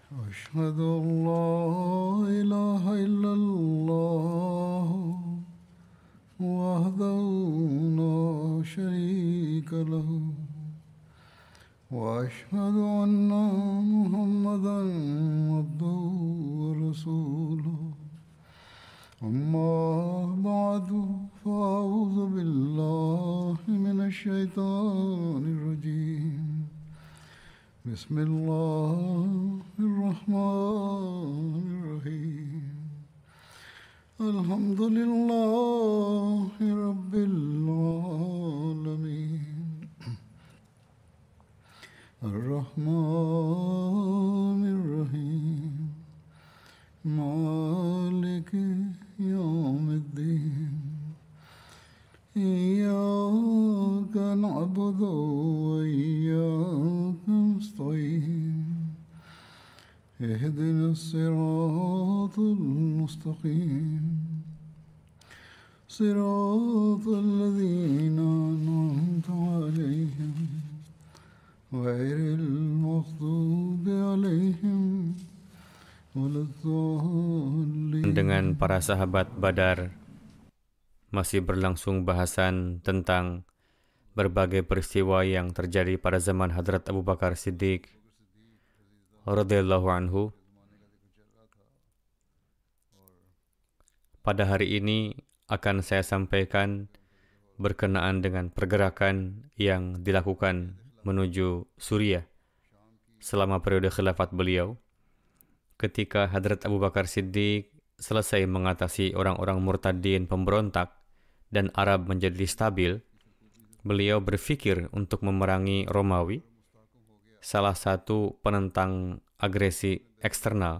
أشهد أن لا إله إلا الله وحده لا شريك له وأشهد أن محمدا عبده ورسوله أما بعد فأعوذ بالله من الشيطان الرجيم بسم الله الرحمن الرحيم الحمد لله رب العالمين الرحمن الرحيم مالك يوم الدين إياك نعبد وإياك نستعين اهدنا الصراط المستقيم صراط الذين أنعمت عليهم غير المغضوب عليهم ولا الضالين. Dengan para sahabat Badar masih berlangsung bahasan tentang berbagai peristiwa yang terjadi pada zaman Hazrat Abu Bakar Siddiq radhiyallahu anhu. Pada hari ini akan saya sampaikan berkenaan dengan pergerakan yang dilakukan menuju Suriah selama periode khilafat beliau. Ketika Hazrat Abu Bakar Siddiq selesai mengatasi orang-orang murtadin pemberontak dan Arab menjadi stabil, beliau berpikir untuk memerangi Romawi, salah satu penentang agresi eksternal.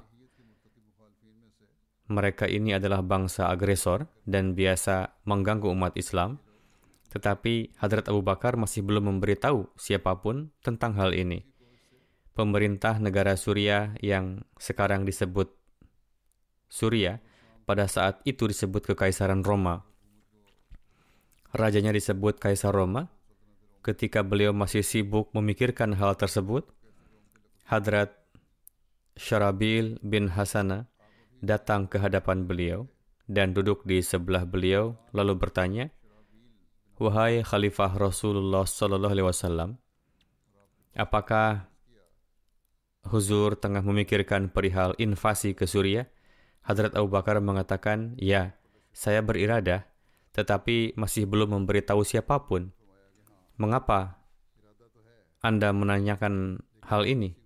Mereka ini adalah bangsa agresor dan biasa mengganggu umat Islam, tetapi Hazrat Abu Bakar masih belum memberitahu siapapun tentang hal ini. Pemerintah negara Suriah yang sekarang disebut Suriah, pada saat itu disebut Kekaisaran Roma. Rajanya disebut Kaisar Roma. Ketika beliau masih sibuk memikirkan hal tersebut, Hazrat Syarabil bin Hasanah datang ke hadapan beliau dan duduk di sebelah beliau lalu bertanya, "Wahai Khalifah Rasulullah sallallahu alaihi wasallam, apakah Huzur tengah memikirkan perihal invasi ke Suriah?" Hazrat Abu Bakar mengatakan, "Ya, saya beriradah, tetapi masih belum memberitahu siapapun." "Mengapa Anda menanyakan hal ini?"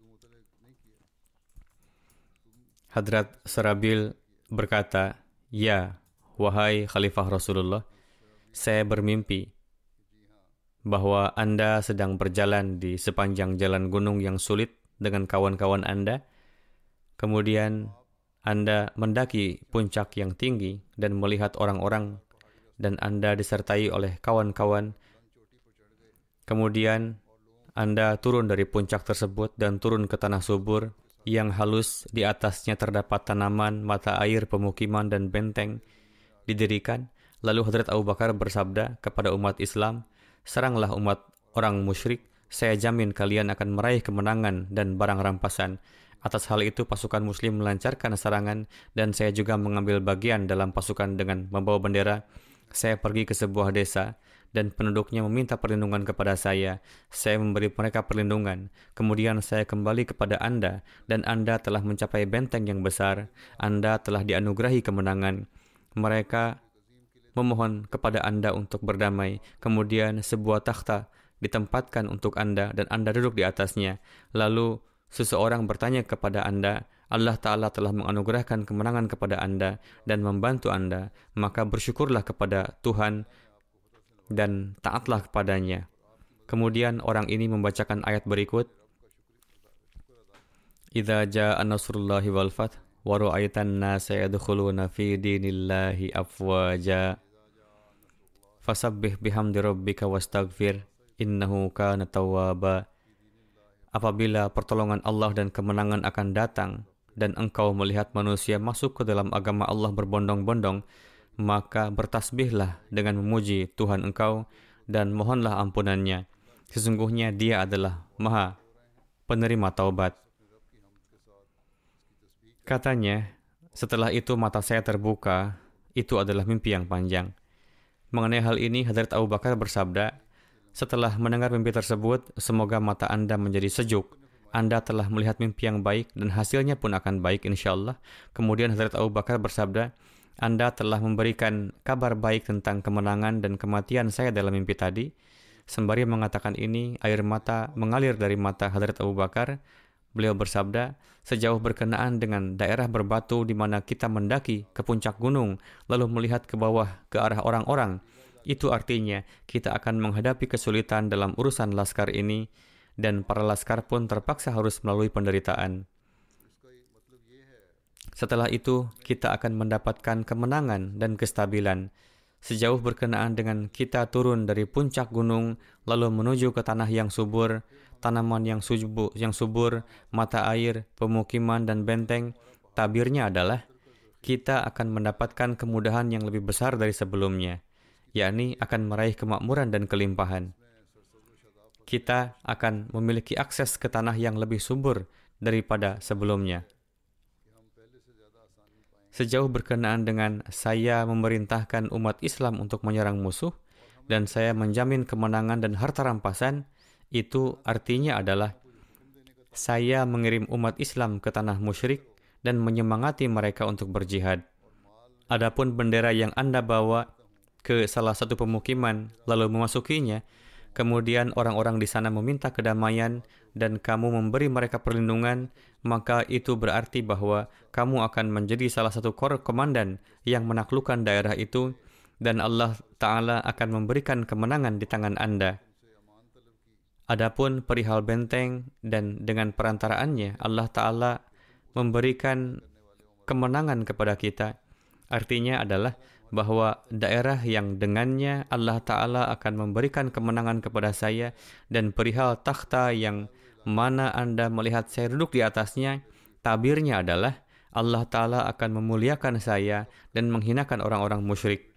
Hazrat Syarabil berkata, "Ya, wahai Khalifah Rasulullah, saya bermimpi bahwa Anda sedang berjalan di sepanjang jalan gunung yang sulit dengan kawan-kawan Anda. Kemudian Anda mendaki puncak yang tinggi dan melihat orang-orang dan Anda disertai oleh kawan-kawan. Kemudian Anda turun dari puncak tersebut dan turun ke tanah subur yang halus, di atasnya terdapat tanaman, mata air, pemukiman, dan benteng didirikan. Lalu Hazrat Abu Bakar bersabda kepada umat Islam, 'Seranglah umat orang musyrik, saya jamin kalian akan meraih kemenangan dan barang rampasan.' Atas hal itu pasukan muslim melancarkan serangan dan saya juga mengambil bagian dalam pasukan dengan membawa bendera. Saya pergi ke sebuah desa dan penduduknya meminta perlindungan kepada saya. Saya memberi mereka perlindungan. Kemudian saya kembali kepada Anda dan Anda telah mencapai benteng yang besar. Anda telah dianugerahi kemenangan. Mereka memohon kepada Anda untuk berdamai. Kemudian sebuah takhta ditempatkan untuk Anda dan Anda duduk di atasnya. Lalu seseorang bertanya kepada Anda, Allah Ta'ala telah menganugerahkan kemenangan kepada Anda dan membantu Anda, maka bersyukurlah kepada Tuhan dan taatlah kepadanya." Kemudian orang ini membacakan ayat berikut, "Idza jaa nasrullahi wal fath wa ra'aitan nasa yadkhuluna fi dinillahi afwaja fasabbih bihamdi rabbika wastaghfir innahu kana tawwaba." Apabila pertolongan Allah dan kemenangan akan datang dan engkau melihat manusia masuk ke dalam agama Allah berbondong-bondong, maka bertasbihlah dengan memuji Tuhan engkau dan mohonlah ampunannya. Sesungguhnya Dia adalah Maha penerima taubat. Katanya, setelah itu mata saya terbuka, itu adalah mimpi yang panjang. Mengenai hal ini, Hazrat Abu Bakar bersabda, setelah mendengar mimpi tersebut, semoga mata Anda menjadi sejuk. Anda telah melihat mimpi yang baik dan hasilnya pun akan baik insyaAllah. Kemudian Hazrat Abu Bakar bersabda, Anda telah memberikan kabar baik tentang kemenangan dan kematian saya dalam mimpi tadi. Sembari mengatakan ini, air mata mengalir dari mata Hazrat Abu Bakar. Beliau bersabda, sejauh berkenaan dengan daerah berbatu di mana kita mendaki ke puncak gunung, lalu melihat ke bawah ke arah orang-orang, itu artinya kita akan menghadapi kesulitan dalam urusan laskar ini, dan para laskar pun terpaksa harus melalui penderitaan. Setelah itu, kita akan mendapatkan kemenangan dan kestabilan. Sejauh berkenaan dengan kita turun dari puncak gunung, lalu menuju ke tanah yang subur, tanaman yang subur, mata air, pemukiman, dan benteng, tabirnya adalah kita akan mendapatkan kemudahan yang lebih besar dari sebelumnya, yakni akan meraih kemakmuran dan kelimpahan. Kita akan memiliki akses ke tanah yang lebih subur daripada sebelumnya. Sejauh berkenaan dengan saya memerintahkan umat Islam untuk menyerang musuh, dan saya menjamin kemenangan dan harta rampasan, itu artinya adalah saya mengirim umat Islam ke tanah musyrik dan menyemangati mereka untuk berjihad. Adapun bendera yang Anda bawa ke salah satu pemukiman lalu memasukinya, kemudian orang-orang di sana meminta kedamaian dan kamu memberi mereka perlindungan, maka itu berarti bahwa kamu akan menjadi salah satu komandan yang menaklukkan daerah itu, dan Allah Ta'ala akan memberikan kemenangan di tangan Anda. Adapun perihal benteng dan dengan perantaraannya Allah Ta'ala memberikan kemenangan kepada kita, artinya adalah bahwa daerah yang dengannya Allah Ta'ala akan memberikan kemenangan kepada saya, dan perihal takhta yang mana Anda melihat saya duduk di atasnya, tabirnya adalah Allah Ta'ala akan memuliakan saya dan menghinakan orang-orang musyrik.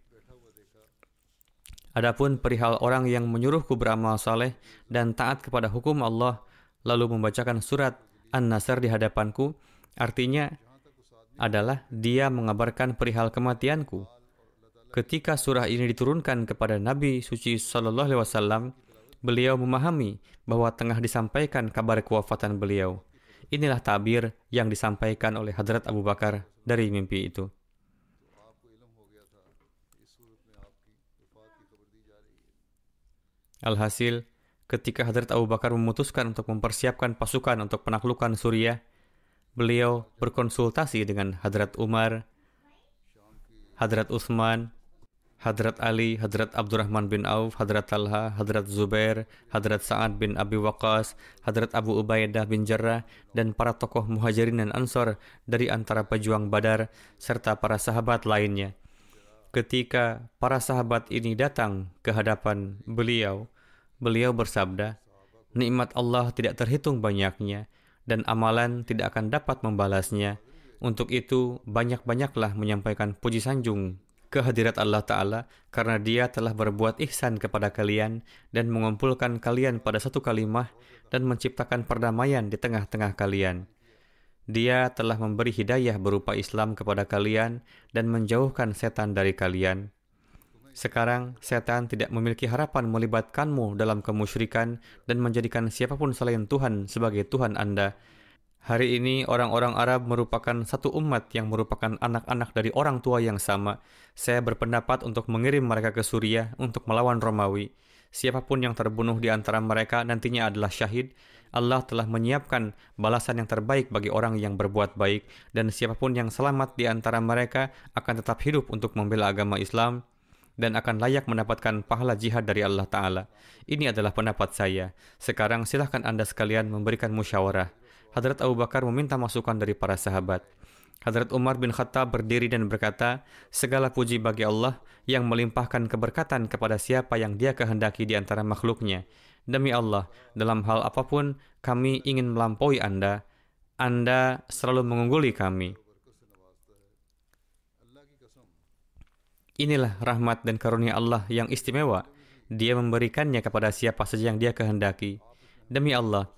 Adapun perihal orang yang menyuruhku beramal saleh dan taat kepada hukum Allah, lalu membacakan surat An-Nasr di hadapanku, artinya adalah dia mengabarkan perihal kematianku. Ketika surah ini diturunkan kepada Nabi Suci Sallallahu Alaihi Wasallam, beliau memahami bahwa tengah disampaikan kabar kewafatan beliau. Inilah tabir yang disampaikan oleh Hazrat Abu Bakar dari mimpi itu. Alhasil, ketika Hazrat Abu Bakar memutuskan untuk mempersiapkan pasukan untuk penaklukan Suriah, beliau berkonsultasi dengan Hazrat Umar, Hazrat Utsman, Hazrat Ali, Hazrat Abdurrahman bin Auf, Hazrat Talha, Hazrat Zubair, Hazrat Sa'ad bin Abi Waqqas, Hazrat Abu Ubaidah bin Jarrah, dan para tokoh Muhajirin dan Ansor dari antara pejuang Badar, serta para sahabat lainnya. Ketika para sahabat ini datang ke hadapan beliau bersabda, nikmat Allah tidak terhitung banyaknya, dan amalan tidak akan dapat membalasnya. Untuk itu, banyak-banyaklah menyampaikan puji sanjung ke hadirat Allah Ta'ala, karena Dia telah berbuat ihsan kepada kalian dan mengumpulkan kalian pada satu kalimah dan menciptakan perdamaian di tengah-tengah kalian. Dia telah memberi hidayah berupa Islam kepada kalian dan menjauhkan setan dari kalian. Sekarang, setan tidak memiliki harapan melibatkanmu dalam kemusyrikan dan menjadikan siapapun selain Tuhan sebagai Tuhan Anda. Hari ini, orang-orang Arab merupakan satu umat yang merupakan anak-anak dari orang tua yang sama. Saya berpendapat untuk mengirim mereka ke Suriah untuk melawan Romawi. Siapapun yang terbunuh di antara mereka nantinya adalah syahid. Allah telah menyiapkan balasan yang terbaik bagi orang yang berbuat baik, dan siapapun yang selamat di antara mereka akan tetap hidup untuk membela agama Islam dan akan layak mendapatkan pahala jihad dari Allah Ta'ala. Ini adalah pendapat saya. Sekarang silahkan Anda sekalian memberikan musyawarah. Hazrat Abu Bakar meminta masukan dari para sahabat. Hazrat Umar bin Khattab berdiri dan berkata, segala puji bagi Allah yang melimpahkan keberkatan kepada siapa yang Dia kehendaki di antara makhluknya. Demi Allah, dalam hal apapun kami ingin melampaui Anda. Anda selalu mengungguli kami. Inilah rahmat dan karunia Allah yang istimewa. Dia memberikannya kepada siapa saja yang Dia kehendaki. Demi Allah,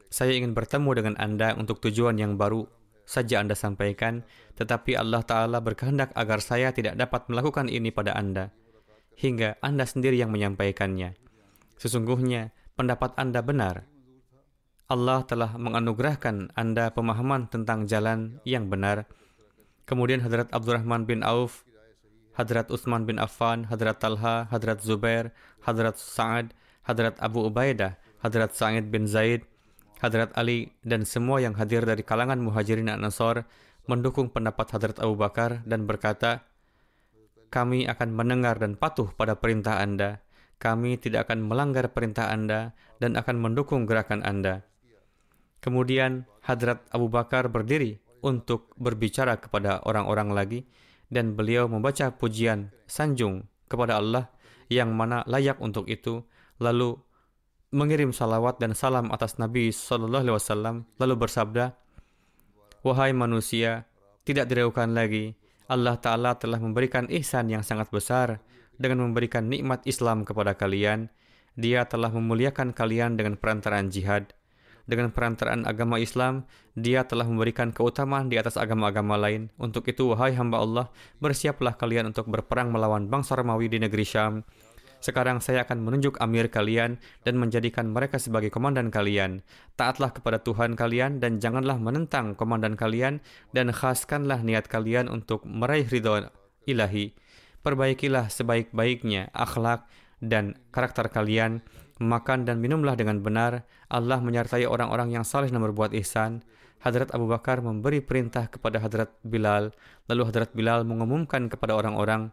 saya ingin bertemu dengan Anda untuk tujuan yang baru saja Anda sampaikan, tetapi Allah Ta'ala berkehendak agar saya tidak dapat melakukan ini pada Anda, hingga Anda sendiri yang menyampaikannya. Sesungguhnya, pendapat Anda benar. Allah telah menganugerahkan Anda pemahaman tentang jalan yang benar. Kemudian Hazrat Abdurrahman bin Auf, Hazrat Utsman bin Affan, Hazrat Talha, Hazrat Zubair, Hazrat Sa'ad, Hazrat Abu Ubaidah, Hazrat Sa'id bin Zaid, Hazrat Ali, dan semua yang hadir dari kalangan Muhajirin dan Ansar mendukung pendapat Hazrat Abu Bakar dan berkata, kami akan mendengar dan patuh pada perintah Anda. Kami tidak akan melanggar perintah Anda dan akan mendukung gerakan Anda. Kemudian Hazrat Abu Bakar berdiri untuk berbicara kepada orang-orang lagi, dan beliau membaca pujian sanjung kepada Allah yang mana layak untuk itu, lalu mengirim salawat dan salam atas Nabi SAW, lalu bersabda, wahai manusia, tidak diragukan lagi, Allah Ta'ala telah memberikan ihsan yang sangat besar dengan memberikan nikmat Islam kepada kalian. Dia telah memuliakan kalian dengan perantaraan jihad. Dengan perantaraan agama Islam, Dia telah memberikan keutamaan di atas agama-agama lain. Untuk itu, wahai hamba Allah, bersiaplah kalian untuk berperang melawan bangsa Romawi di negeri Syam. Sekarang saya akan menunjuk amir kalian dan menjadikan mereka sebagai komandan kalian. Taatlah kepada Tuhan kalian dan janganlah menentang komandan kalian, dan khaskanlah niat kalian untuk meraih ridho ilahi. Perbaikilah sebaik-baiknya akhlak dan karakter kalian. Makan dan minumlah dengan benar. Allah menyertai orang-orang yang saleh dan berbuat ihsan. Hazrat Abu Bakar memberi perintah kepada Hazrat Bilal. Lalu Hazrat Bilal mengumumkan kepada orang-orang,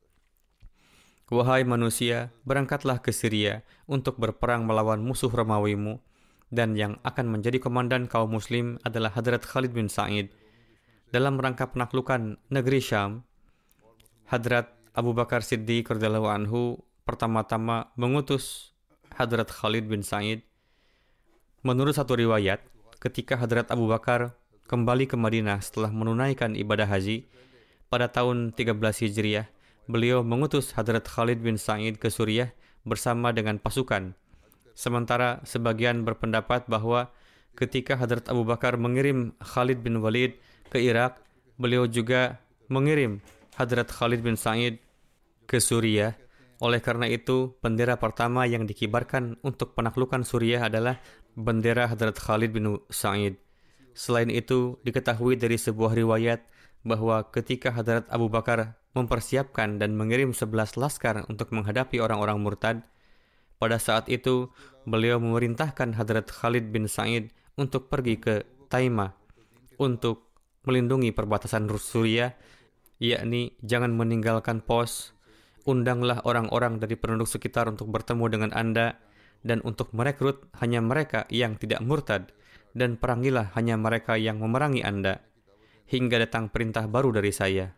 wahai manusia, berangkatlah ke Syria untuk berperang melawan musuh Romawimu, dan yang akan menjadi komandan kaum muslim adalah Hazrat Khalid bin Sa'id. Dalam rangka penaklukan negeri Syam, Hazrat Abu Bakar Siddiq radhiyallahu anhu pertama-tama mengutus Hazrat Khalid bin Sa'id. Menurut satu riwayat, ketika Hazrat Abu Bakar kembali ke Madinah setelah menunaikan ibadah haji pada tahun 13 Hijriah, beliau mengutus Hazrat Khalid bin Sa'id ke Suriah bersama dengan pasukan. Sementara sebagian berpendapat bahwa ketika Hazrat Abu Bakar mengirim Khalid bin Walid ke Irak, beliau juga mengirim Hazrat Khalid bin Sa'id ke Suriah. Oleh karena itu, bendera pertama yang dikibarkan untuk penaklukan Suriah adalah bendera Hazrat Khalid bin Sa'id. Selain itu, diketahui dari sebuah riwayat bahwa ketika Hazrat Abu Bakar mempersiapkan dan mengirim 11 laskar untuk menghadapi orang-orang murtad, pada saat itu beliau memerintahkan Hazrat Khalid bin Sa'id untuk pergi ke Taimah untuk melindungi perbatasan Suriah, yakni jangan meninggalkan pos. Undanglah orang-orang dari penduduk sekitar untuk bertemu dengan Anda, dan untuk merekrut hanya mereka yang tidak murtad, dan perangilah hanya mereka yang memerangi Anda, hingga datang perintah baru dari saya.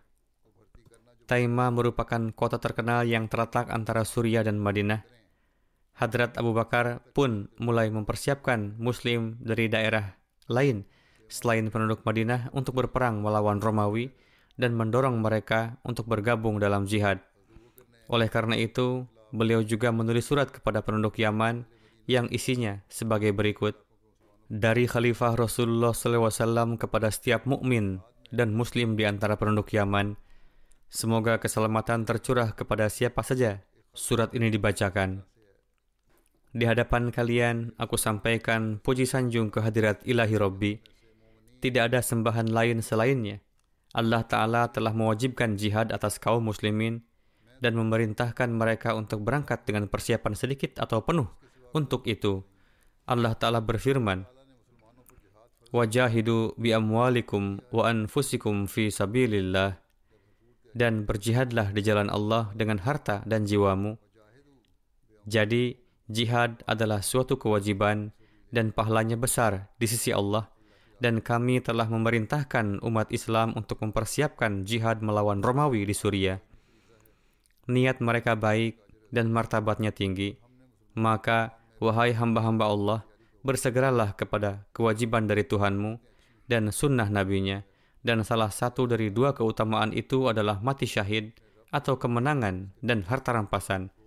Taimah merupakan kota terkenal yang terletak antara Suriah dan Madinah. Hazrat Abu Bakar pun mulai mempersiapkan muslim dari daerah lain selain penduduk Madinah untuk berperang melawan Romawi dan mendorong mereka untuk bergabung dalam jihad. Oleh karena itu, beliau juga menulis surat kepada penduduk Yaman yang isinya sebagai berikut. Dari Khalifah Rasulullah SAW kepada setiap mukmin dan muslim di antara penduduk Yaman, semoga keselamatan tercurah kepada siapa saja surat ini dibacakan. Di hadapan kalian, aku sampaikan puji sanjung kehadirat ilahi Rabbi. Tidak ada sembahan lain selainnya. Allah Ta'ala telah mewajibkan jihad atas kaum muslimin dan memerintahkan mereka untuk berangkat dengan persiapan sedikit atau penuh. Untuk itu, Allah Ta'ala berfirman, wajahidu bi amwalikum wa anfusikum fi sabilillah, dan berjihadlah di jalan Allah dengan harta dan jiwamu. Jadi, jihad adalah suatu kewajiban dan pahalanya besar di sisi Allah, dan kami telah memerintahkan umat Islam untuk mempersiapkan jihad melawan Romawi di Suriah. Niat mereka baik dan martabatnya tinggi. Maka, wahai hamba-hamba Allah, bersegeralah kepada kewajiban dari Tuhanmu dan sunnah Nabi-Nya, dan salah satu dari dua keutamaan itu adalah mati syahid atau kemenangan dan harta rampasan.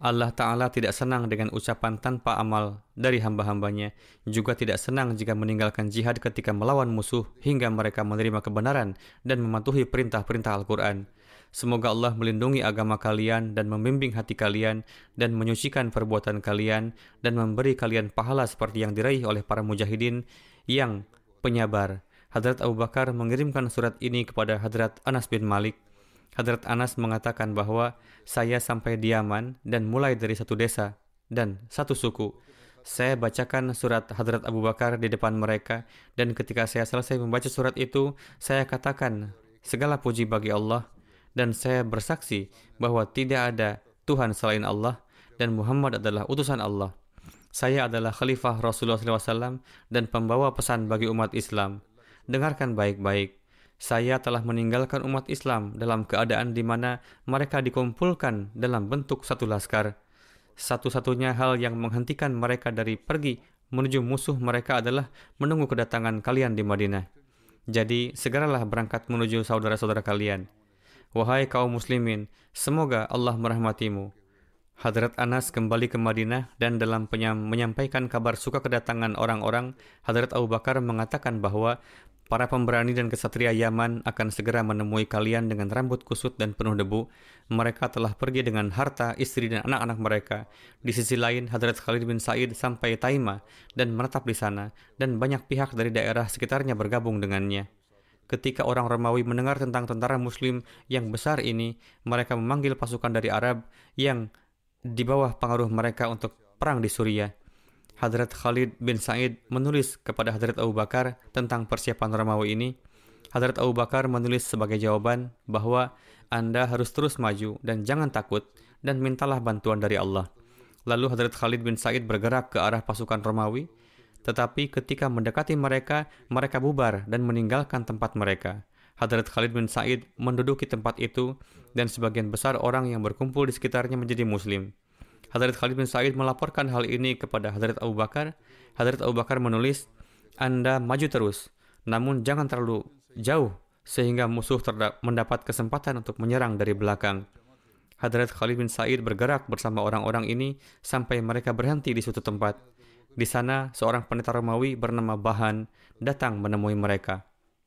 Allah Ta'ala tidak senang dengan ucapan tanpa amal dari hamba-hambanya, juga tidak senang jika meninggalkan jihad ketika melawan musuh hingga mereka menerima kebenaran dan mematuhi perintah-perintah Al-Quran. Semoga Allah melindungi agama kalian dan membimbing hati kalian dan menyucikan perbuatan kalian dan memberi kalian pahala seperti yang diraih oleh para mujahidin yang penyabar. Hazrat Abu Bakar mengirimkan surat ini kepada Hazrat Anas bin Malik. Hazrat Anas mengatakan bahwa saya sampai di Yaman dan mulai dari satu desa dan satu suku. Saya bacakan surat Hazrat Abu Bakar di depan mereka, dan ketika saya selesai membaca surat itu, saya katakan, segala puji bagi Allah, dan saya bersaksi bahwa tidak ada Tuhan selain Allah, dan Muhammad adalah utusan Allah. Saya adalah Khalifah Rasulullah SAW dan pembawa pesan bagi umat Islam. Dengarkan baik-baik. Saya telah meninggalkan umat Islam dalam keadaan di mana mereka dikumpulkan dalam bentuk satu laskar. Satu-satunya hal yang menghentikan mereka dari pergi menuju musuh mereka adalah menunggu kedatangan kalian di Madinah. Jadi, segeralah berangkat menuju saudara-saudara kalian. Wahai kaum muslimin, semoga Allah merahmatimu. Hazrat Anas kembali ke Madinah dan dalam menyampaikan kabar suka kedatangan orang-orang, Hazrat Abu Bakar mengatakan bahwa para pemberani dan kesatria Yaman akan segera menemui kalian dengan rambut kusut dan penuh debu. Mereka telah pergi dengan harta, istri, dan anak-anak mereka. Di sisi lain, Hazrat Khalid bin Sa'id sampai Taimah dan menetap di sana, dan banyak pihak dari daerah sekitarnya bergabung dengannya. Ketika orang Romawi mendengar tentang tentara Muslim yang besar ini, mereka memanggil pasukan dari Arab yang di bawah pengaruh mereka untuk perang di Suriah. Hazrat Khalid bin Sa'id menulis kepada Hazrat Abu Bakar tentang persiapan Romawi ini. Hazrat Abu Bakar menulis sebagai jawaban bahwa Anda harus terus maju dan jangan takut dan mintalah bantuan dari Allah. Lalu Hazrat Khalid bin Sa'id bergerak ke arah pasukan Romawi, tetapi ketika mendekati mereka, mereka bubar dan meninggalkan tempat mereka. Hazrat Khalid bin Sa'id menduduki tempat itu dan sebagian besar orang yang berkumpul di sekitarnya menjadi Muslim. Hazrat Khalid bin Sa'id melaporkan hal ini kepada Hazrat Abu Bakar. Hazrat Abu Bakar menulis, Anda maju terus, namun jangan terlalu jauh sehingga musuh mendapat kesempatan untuk menyerang dari belakang. Hazrat Khalid bin Sa'id bergerak bersama orang-orang ini sampai mereka berhenti di suatu tempat. Di sana, seorang pendeta Romawi bernama Bahan datang menemui mereka.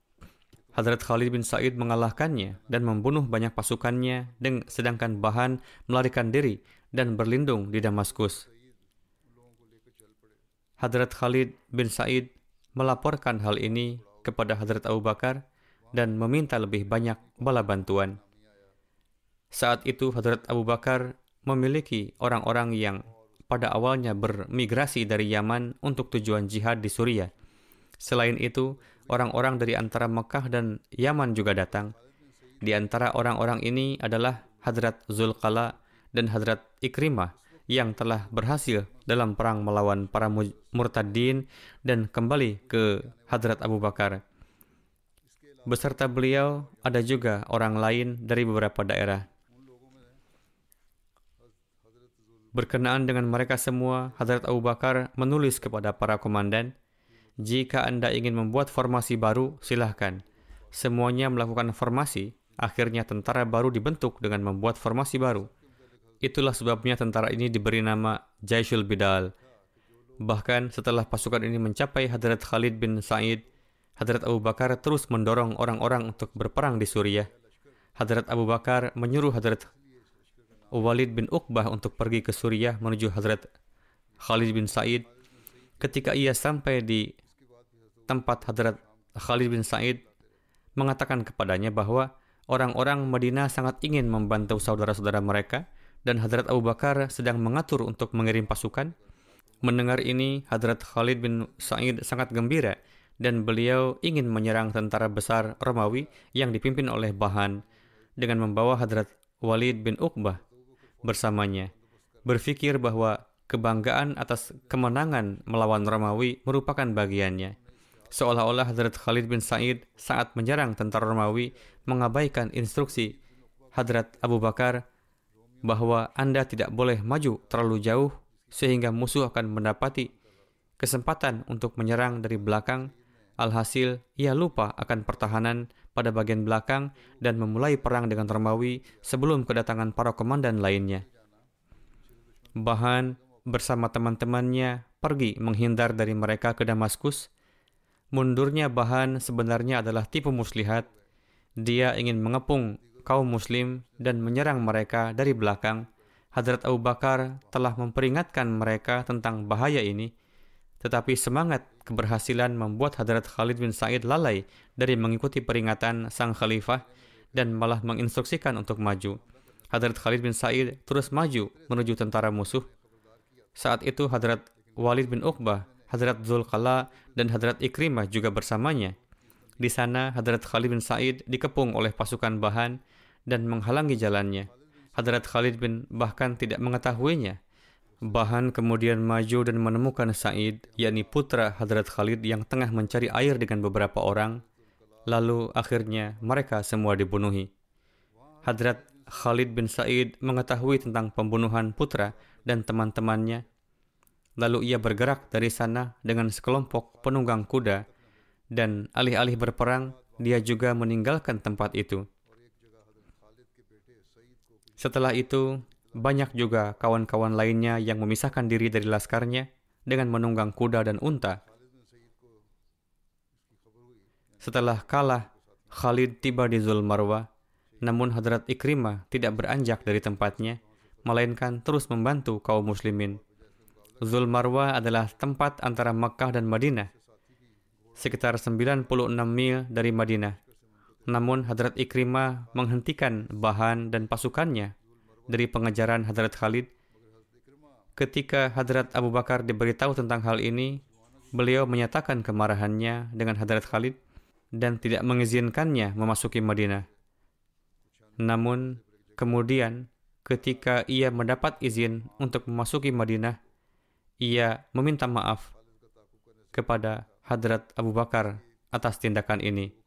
Hazrat Khalid bin Sa'id mengalahkannya dan membunuh banyak pasukannya, sedangkan Bahan melarikan diri dan berlindung di Damaskus. Hazrat Khalid bin Sa'id melaporkan hal ini kepada Hazrat Abu Bakar dan meminta lebih banyak bala bantuan. Saat itu Hazrat Abu Bakar memiliki orang-orang yang pada awalnya bermigrasi dari Yaman untuk tujuan jihad di Suriah. Selain itu, orang-orang dari antara Mekah dan Yaman juga datang. Di antara orang-orang ini adalah Hazrat Zulqala dan Hazrat Ikrimah yang telah berhasil dalam perang melawan para murtadin dan kembali ke Hazrat Abu Bakar. Beserta beliau ada juga orang lain dari beberapa daerah. Berkenaan dengan mereka semua, Hazrat Abu Bakar menulis kepada para komandan, jika Anda ingin membuat formasi baru, silahkan. Semuanya melakukan formasi, akhirnya tentara baru dibentuk dengan membuat formasi baru. Itulah sebabnya tentara ini diberi nama Jaishul Bidal. Bahkan setelah pasukan ini mencapai Hazrat Khalid bin Sa'id, Hazrat Abu Bakar terus mendorong orang-orang untuk berperang di Suriah. Hazrat Abu Bakar menyuruh Hazrat Walid bin Uqbah untuk pergi ke Suriah menuju Hazrat Khalid bin Sa'id. Ketika ia sampai di tempat, Hazrat Khalid bin Sa'id mengatakan kepadanya bahwa orang-orang Madinah sangat ingin membantu saudara-saudara mereka, dan Hazrat Abu Bakar sedang mengatur untuk mengirim pasukan. Mendengar ini, Hazrat Khalid bin Sa'id sangat gembira dan beliau ingin menyerang tentara besar Romawi yang dipimpin oleh Bahan dengan membawa Hazrat Walid bin Uqbah bersamanya. Berpikir bahwa kebanggaan atas kemenangan melawan Romawi merupakan bagiannya. Seolah-olah Hazrat Khalid bin Sa'id saat menyerang tentara Romawi mengabaikan instruksi Hazrat Abu Bakar bahwa Anda tidak boleh maju terlalu jauh sehingga musuh akan mendapati kesempatan untuk menyerang dari belakang. Alhasil, ia lupa akan pertahanan pada bagian belakang dan memulai perang dengan Romawi sebelum kedatangan para komandan lainnya. Bahan bersama teman-temannya pergi menghindar dari mereka ke Damaskus. Mundurnya Bahan sebenarnya adalah tipu muslihat. Dia ingin mengepung kaum muslim dan menyerang mereka dari belakang. Hazrat Abu Bakar telah memperingatkan mereka tentang bahaya ini, tetapi semangat keberhasilan membuat Hazrat Khalid bin Sa'id lalai dari mengikuti peringatan sang khalifah dan malah menginstruksikan untuk maju. Hazrat Khalid bin Sa'id terus maju menuju tentara musuh. Saat itu Hazrat Walid bin Uqbah, Hazrat Zulqala, dan Hazrat Ikrimah juga bersamanya. Di sana Hazrat Khalid bin Sa'id dikepung oleh pasukan Bahan dan menghalangi jalannya. Hazrat Khalid bin bahkan tidak mengetahuinya. Bahan kemudian maju dan menemukan Sa'id, yakni putra Hazrat Khalid yang tengah mencari air dengan beberapa orang. Lalu akhirnya mereka semua dibunuhi. Hazrat Khalid bin Sa'id mengetahui tentang pembunuhan putra dan teman-temannya. Lalu ia bergerak dari sana dengan sekelompok penunggang kuda, dan alih-alih berperang, dia juga meninggalkan tempat itu. Setelah itu, banyak juga kawan-kawan lainnya yang memisahkan diri dari laskarnya dengan menunggang kuda dan unta. Setelah kalah, Khalid tiba di Zulmarwah, namun Hazrat Ikrimah tidak beranjak dari tempatnya, melainkan terus membantu kaum muslimin. Zulmarwah adalah tempat antara Makkah dan Madinah, sekitar 96 mil dari Madinah. Namun Hazrat Ikrimah menghentikan Bahan dan pasukannya dari pengejaran Hazrat Khalid. Ketika Hazrat Abu Bakar diberitahu tentang hal ini, beliau menyatakan kemarahannya dengan Hazrat Khalid dan tidak mengizinkannya memasuki Madinah. Namun, kemudian ketika ia mendapat izin untuk memasuki Madinah, ia meminta maaf kepada Hazrat Abu Bakar atas tindakan ini.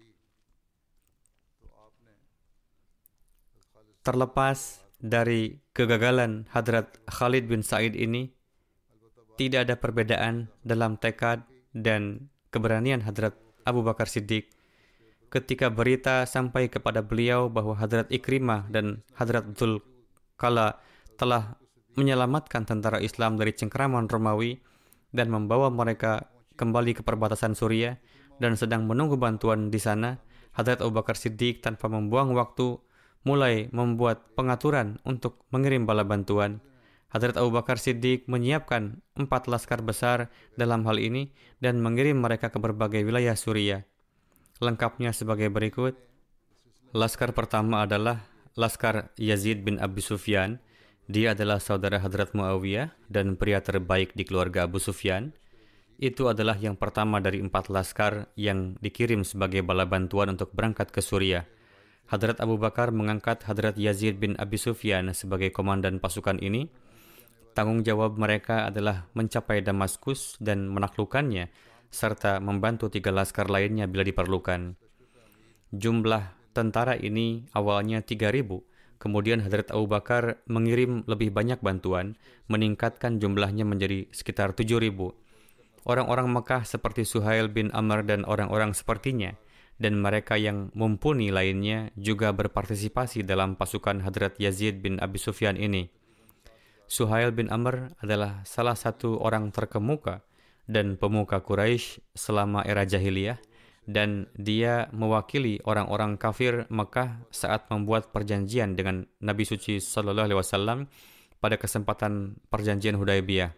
Terlepas dari kegagalan Hazrat Khalid bin Sa'id ini, tidak ada perbedaan dalam tekad dan keberanian Hazrat Abu Bakar Siddiq. Ketika berita sampai kepada beliau bahwa Hazrat Ikrimah dan Hazrat Zulqala telah menyelamatkan tentara Islam dari cengkeraman Romawi dan membawa mereka kembali ke perbatasan Suriah dan sedang menunggu bantuan di sana, Hazrat Abu Bakar Siddiq tanpa membuang waktu mulai membuat pengaturan untuk mengirim bala bantuan. Hazrat Abu Bakar Siddiq menyiapkan 4 laskar besar dalam hal ini dan mengirim mereka ke berbagai wilayah Suriah. Lengkapnya sebagai berikut. Laskar pertama adalah Laskar Yazid bin Abi Sufyan. Dia adalah saudara Hazrat Muawiyah dan pria terbaik di keluarga Abu Sufyan. Itu adalah yang pertama dari 4 laskar yang dikirim sebagai bala bantuan untuk berangkat ke Suriah. Hazrat Abu Bakar mengangkat Hazrat Yazid bin Abi Sufyan sebagai komandan pasukan ini. Tanggung jawab mereka adalah mencapai Damaskus dan menaklukkannya, serta membantu 3 laskar lainnya bila diperlukan. Jumlah tentara ini awalnya 3.000, kemudian Hazrat Abu Bakar mengirim lebih banyak bantuan, meningkatkan jumlahnya menjadi sekitar 7.000. Orang-orang Mekah seperti Suhail bin Amr dan orang-orang sepertinya, dan mereka yang mumpuni lainnya juga berpartisipasi dalam pasukan Hazrat Yazid bin Abi Sufyan ini. Suhail bin Amr adalah salah satu orang terkemuka dan pemuka Quraisy selama era jahiliyah, dan dia mewakili orang-orang kafir Mekah saat membuat perjanjian dengan Nabi Suci Sallallahu Alaihi Wasallam pada kesempatan perjanjian Hudaybiyah.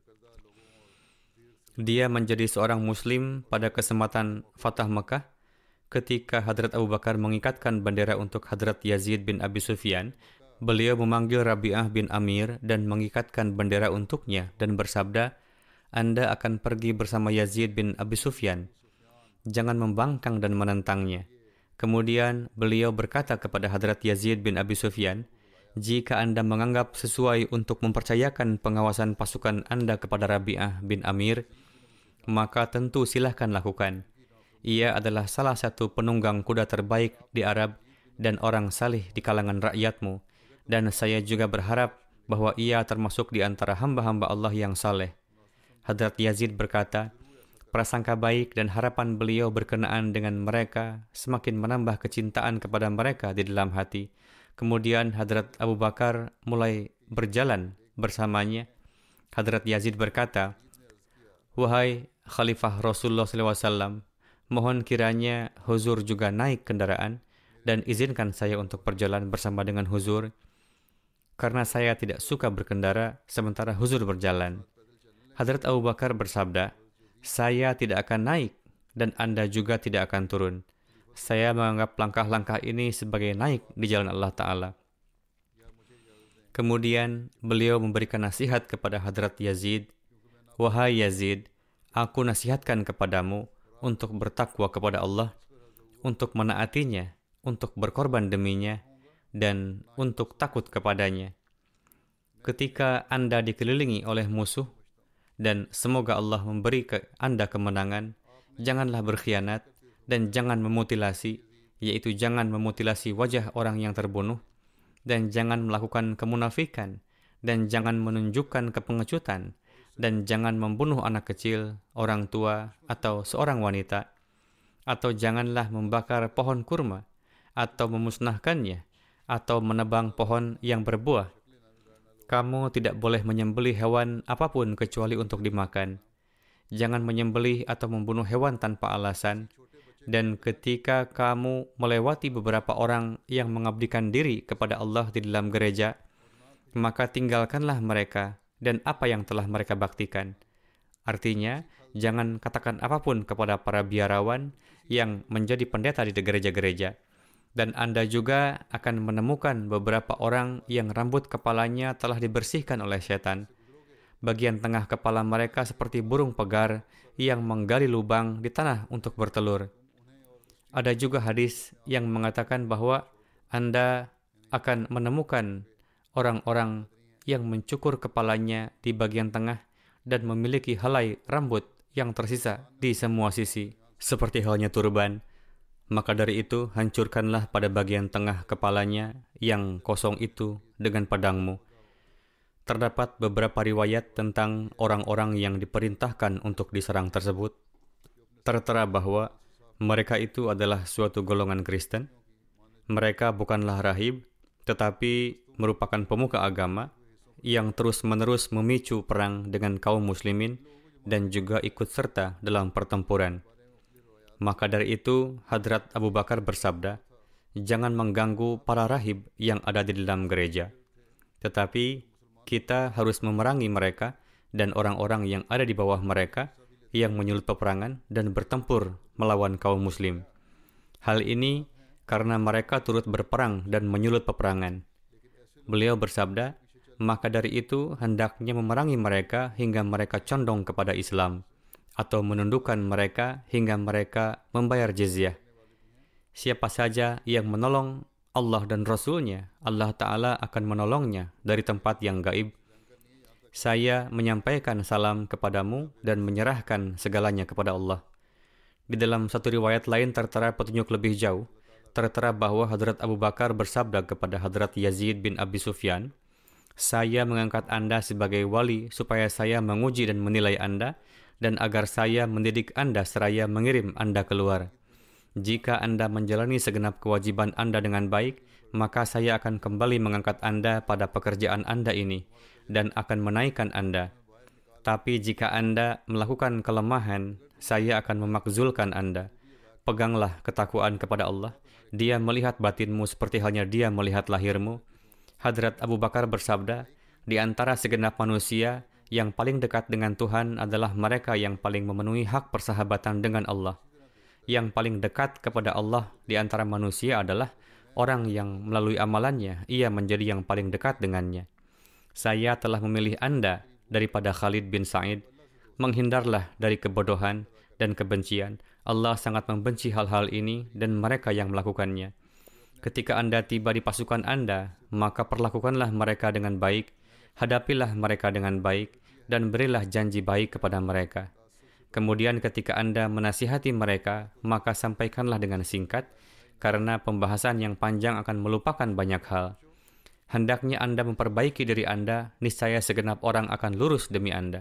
Dia menjadi seorang Muslim pada kesempatan Fatah Mekah. Ketika Hazrat Abu Bakar mengikatkan bendera untuk Hazrat Yazid bin Abi Sufyan, beliau memanggil Rabi'ah bin Amir dan mengikatkan bendera untuknya dan bersabda, "Anda akan pergi bersama Yazid bin Abi Sufyan. Jangan membangkang dan menentangnya." Kemudian beliau berkata kepada Hazrat Yazid bin Abi Sufyan, "Jika Anda menganggap sesuai untuk mempercayakan pengawasan pasukan Anda kepada Rabi'ah bin Amir, maka tentu silahkan lakukan. Ia adalah salah satu penunggang kuda terbaik di Arab dan orang salih di kalangan rakyatmu, dan saya juga berharap bahwa ia termasuk di antara hamba-hamba Allah yang saleh." Hazrat Yazid berkata, prasangka baik dan harapan beliau berkenaan dengan mereka semakin menambah kecintaan kepada mereka di dalam hati. Kemudian Hazrat Abu Bakar mulai berjalan bersamanya, Hazrat Yazid berkata, "Wahai Khalifah Rasulullah SAW, mohon kiranya Huzur juga naik kendaraan dan izinkan saya untuk berjalan bersama dengan Huzur, karena saya tidak suka berkendara sementara Huzur berjalan." Hazrat Abu Bakar bersabda, "Saya tidak akan naik dan Anda juga tidak akan turun. Saya menganggap langkah-langkah ini sebagai naik di jalan Allah Ta'ala." Kemudian beliau memberikan nasihat kepada Hazrat Yazid, "Wahai Yazid, aku nasihatkan kepadamu untuk bertakwa kepada Allah, untuk menaatinya, untuk berkorban deminya, dan untuk takut kepadanya. Ketika Anda dikelilingi oleh musuh, dan semoga Allah memberi Anda kemenangan, janganlah berkhianat dan jangan memutilasi, yaitu jangan memutilasi wajah orang yang terbunuh, dan jangan melakukan kemunafikan, dan jangan menunjukkan kepengecutan, dan jangan membunuh anak kecil, orang tua, atau seorang wanita, atau janganlah membakar pohon kurma, atau memusnahkannya, atau menebang pohon yang berbuah. Kamu tidak boleh menyembelih hewan apapun kecuali untuk dimakan. Jangan menyembelih atau membunuh hewan tanpa alasan. Dan ketika kamu melewati beberapa orang yang mengabdikan diri kepada Allah di dalam gereja, maka tinggalkanlah mereka dan apa yang telah mereka baktikan. Artinya, jangan katakan apapun kepada para biarawan yang menjadi pendeta di gereja-gereja. Dan Anda juga akan menemukan beberapa orang yang rambut kepalanya telah dibersihkan oleh setan. Bagian tengah kepala mereka seperti burung pegar yang menggali lubang di tanah untuk bertelur. Ada juga hadis yang mengatakan bahwa Anda akan menemukan orang-orang yang mencukur kepalanya di bagian tengah dan memiliki helai rambut yang tersisa di semua sisi, seperti halnya turban. Maka dari itu, hancurkanlah pada bagian tengah kepalanya yang kosong itu dengan pedangmu. Terdapat beberapa riwayat tentang orang-orang yang diperintahkan untuk diserang tersebut. Tertera bahwa mereka itu adalah suatu golongan Kristen. Mereka bukanlah rahib, tetapi merupakan pemuka agama yang terus-menerus memicu perang dengan kaum muslimin dan juga ikut serta dalam pertempuran. Maka dari itu, Hazrat Abu Bakar bersabda, "Jangan mengganggu para rahib yang ada di dalam gereja. Tetapi kita harus memerangi mereka dan orang-orang yang ada di bawah mereka yang menyulut peperangan dan bertempur melawan kaum muslim. Hal ini karena mereka turut berperang dan menyulut peperangan." Beliau bersabda, "Maka dari itu hendaknya memerangi mereka hingga mereka condong kepada Islam, atau menundukkan mereka hingga mereka membayar jizyah. Siapa saja yang menolong Allah dan Rasul-Nya, Allah Ta'ala akan menolongnya dari tempat yang gaib. Saya menyampaikan salam kepadamu dan menyerahkan segalanya kepada Allah." Di dalam satu riwayat lain tertera petunjuk lebih jauh. Tertera bahwa Hazrat Abu Bakar bersabda kepada Hazrat Yazid bin Abi Sufyan, "Saya mengangkat Anda sebagai wali supaya saya menguji dan menilai Anda, dan agar saya mendidik Anda seraya mengirim Anda keluar. Jika Anda menjalani segenap kewajiban Anda dengan baik, maka saya akan kembali mengangkat Anda pada pekerjaan Anda ini, dan akan menaikkan Anda. Tapi jika Anda melakukan kelemahan, saya akan memakzulkan Anda. Peganglah ketakwaan kepada Allah. Dia melihat batinmu seperti halnya Dia melihat lahirmu." Hazrat Abu Bakar bersabda, "Di antara segenap manusia, yang paling dekat dengan Tuhan adalah mereka yang paling memenuhi hak persahabatan dengan Allah. Yang paling dekat kepada Allah di antara manusia adalah orang yang melalui amalannya, ia menjadi yang paling dekat dengannya. Saya telah memilih Anda daripada Khalid bin Sa'id. Menghindarlah dari kebodohan dan kebencian. Allah sangat membenci hal-hal ini dan mereka yang melakukannya. Ketika Anda tiba di pasukan Anda, maka perlakukanlah mereka dengan baik, hadapilah mereka dengan baik, dan berilah janji baik kepada mereka. Kemudian ketika Anda menasihati mereka, maka sampaikanlah dengan singkat, karena pembahasan yang panjang akan melupakan banyak hal. Hendaknya Anda memperbaiki diri Anda, niscaya segenap orang akan lurus demi Anda.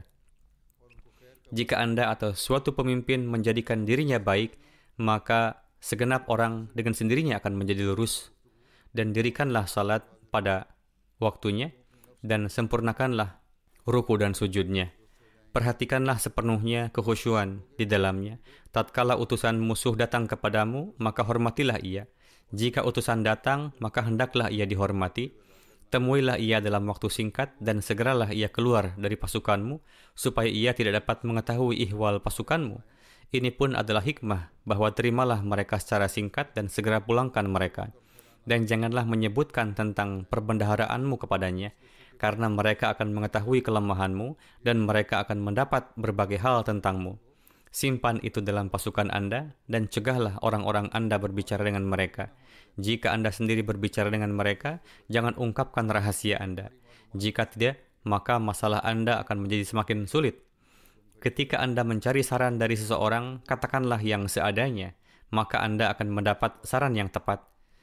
Jika Anda atau suatu pemimpin menjadikan dirinya baik, maka segenap orang dengan sendirinya akan menjadi lurus. Dan dirikanlah salat pada waktunya, dan sempurnakanlah ruku dan sujudnya. Perhatikanlah sepenuhnya kekhusyuan di dalamnya. Tatkala utusan musuh datang kepadamu, maka hormatilah ia. Jika utusan datang, maka hendaklah ia dihormati. Temuilah ia dalam waktu singkat dan segeralah ia keluar dari pasukanmu, supaya ia tidak dapat mengetahui ihwal pasukanmu. Ini pun adalah hikmah, bahwa terimalah mereka secara singkat dan segera pulangkan mereka. Dan janganlah menyebutkan tentang perbendaharaanmu kepadanya, karena mereka akan mengetahui kelemahanmu dan mereka akan mendapat berbagai hal tentangmu. Simpan itu dalam pasukan Anda dan cegahlah orang-orang Anda berbicara dengan mereka. Jika Anda sendiri berbicara dengan mereka, jangan ungkapkan rahasia Anda. Jika tidak, maka masalah Anda akan menjadi semakin sulit. Ketika Anda mencari saran dari seseorang, katakanlah yang seadanya, maka Anda akan mendapat saran yang tepat.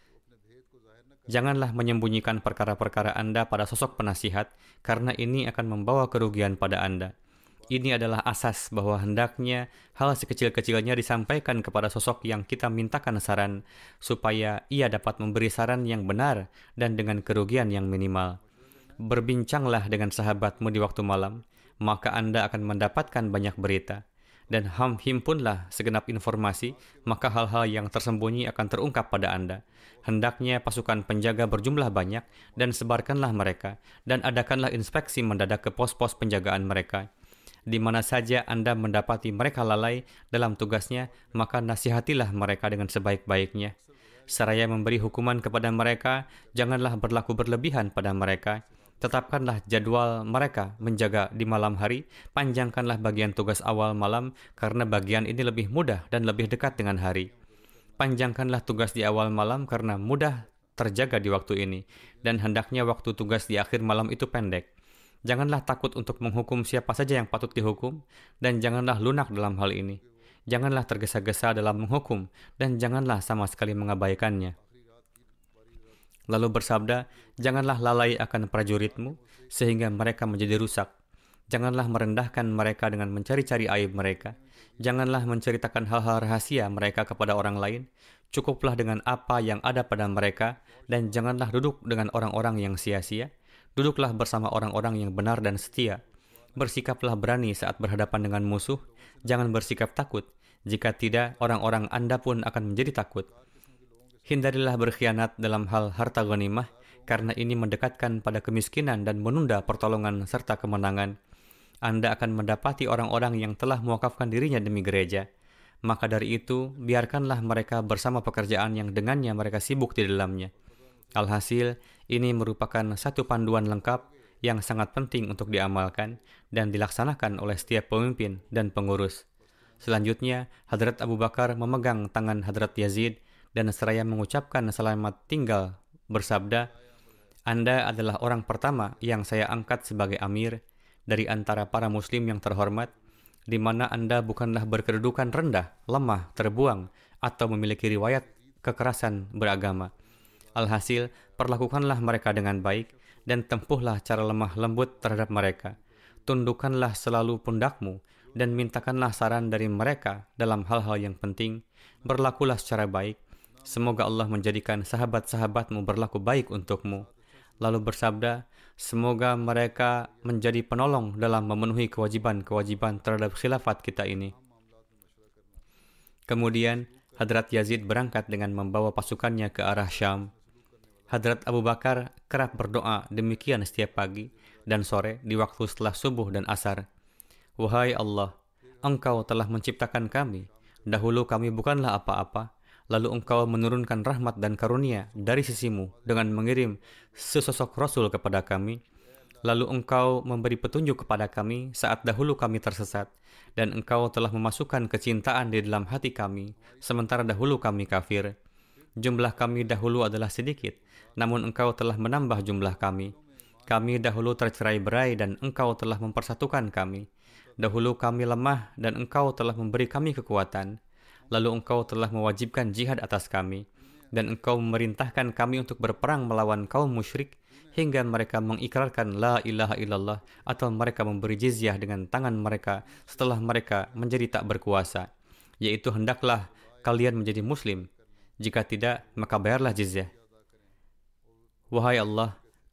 Janganlah menyembunyikan perkara-perkara Anda pada sosok penasihat, karena ini akan membawa kerugian pada Anda. Ini adalah asas bahwa hendaknya hal sekecil-kecilnya disampaikan kepada sosok yang kita mintakan saran, supaya ia dapat memberi saran yang benar dan dengan kerugian yang minimal. Berbincanglah dengan sahabatmu di waktu malam, maka Anda akan mendapatkan banyak berita. Dan himpunlah segenap informasi, maka hal-hal yang tersembunyi akan terungkap pada Anda. Hendaknya pasukan penjaga berjumlah banyak, dan sebarkanlah mereka, dan adakanlah inspeksi mendadak ke pos-pos penjagaan mereka. Di mana saja Anda mendapati mereka lalai dalam tugasnya, maka nasihatilah mereka dengan sebaik-baiknya. Seraya memberi hukuman kepada mereka, janganlah berlaku berlebihan pada mereka. Tetapkanlah jadwal mereka menjaga di malam hari, panjangkanlah bagian tugas awal malam, karena bagian ini lebih mudah dan lebih dekat dengan hari. Panjangkanlah tugas di awal malam karena mudah terjaga di waktu ini, dan hendaknya waktu tugas di akhir malam itu pendek. Janganlah takut untuk menghukum siapa saja yang patut dihukum, dan janganlah lunak dalam hal ini. Janganlah tergesa-gesa dalam menghukum, dan janganlah sama sekali mengabaikannya. Lalu bersabda, janganlah lalai akan prajuritmu, sehingga mereka menjadi rusak. Janganlah merendahkan mereka dengan mencari-cari aib mereka. Janganlah menceritakan hal-hal rahasia mereka kepada orang lain. Cukuplah dengan apa yang ada pada mereka, dan janganlah duduk dengan orang-orang yang sia-sia. Duduklah bersama orang-orang yang benar dan setia. Bersikaplah berani saat berhadapan dengan musuh. Jangan bersikap takut. Jika tidak, orang-orang Anda pun akan menjadi takut. Hindarilah berkhianat dalam hal harta ghanimah, karena ini mendekatkan pada kemiskinan dan menunda pertolongan serta kemenangan. Anda akan mendapati orang-orang yang telah mewakafkan dirinya demi gereja. Maka dari itu, biarkanlah mereka bersama pekerjaan yang dengannya mereka sibuk di dalamnya. Alhasil, ini merupakan satu panduan lengkap yang sangat penting untuk diamalkan dan dilaksanakan oleh setiap pemimpin dan pengurus. Selanjutnya, Hazrat Abu Bakar memegang tangan Hazrat Yazid dan seraya mengucapkan selamat tinggal, bersabda, Anda adalah orang pertama yang saya angkat sebagai amir dari antara para muslim yang terhormat, di mana Anda bukanlah berkedudukan rendah, lemah, terbuang, atau memiliki riwayat kekerasan beragama. Alhasil, perlakukanlah mereka dengan baik, dan tempuhlah cara lemah lembut terhadap mereka. Tundukkanlah selalu pundakmu, dan mintakanlah saran dari mereka dalam hal-hal yang penting. Berlakulah secara baik. Semoga Allah menjadikan sahabat-sahabatmu berlaku baik untukmu. Lalu bersabda, semoga mereka menjadi penolong dalam memenuhi kewajiban-kewajiban terhadap khilafat kita ini. Kemudian, Hazrat Yazid berangkat dengan membawa pasukannya ke arah Syam. Hazrat Abu Bakar kerap berdoa demikian setiap pagi dan sore di waktu setelah subuh dan asar. Wahai Allah, Engkau telah menciptakan kami. Dahulu kami bukanlah apa-apa. Lalu Engkau menurunkan rahmat dan karunia dari sisimu dengan mengirim sesosok Rasul kepada kami. Lalu Engkau memberi petunjuk kepada kami saat dahulu kami tersesat. Dan Engkau telah memasukkan kecintaan di dalam hati kami, sementara dahulu kami kafir. Jumlah kami dahulu adalah sedikit, namun Engkau telah menambah jumlah kami. Kami dahulu tercerai-berai dan Engkau telah mempersatukan kami. Dahulu kami lemah dan Engkau telah memberi kami kekuatan. Lalu Engkau telah mewajibkan jihad atas kami, dan Engkau memerintahkan kami untuk berperang melawan kaum musyrik, hingga mereka mengikrarkan la ilaha illallah, atau mereka memberi jizyah dengan tangan mereka setelah mereka menjadi tak berkuasa, yaitu hendaklah kalian menjadi muslim. Jika tidak, maka bayarlah jizyah. Wahai Allah,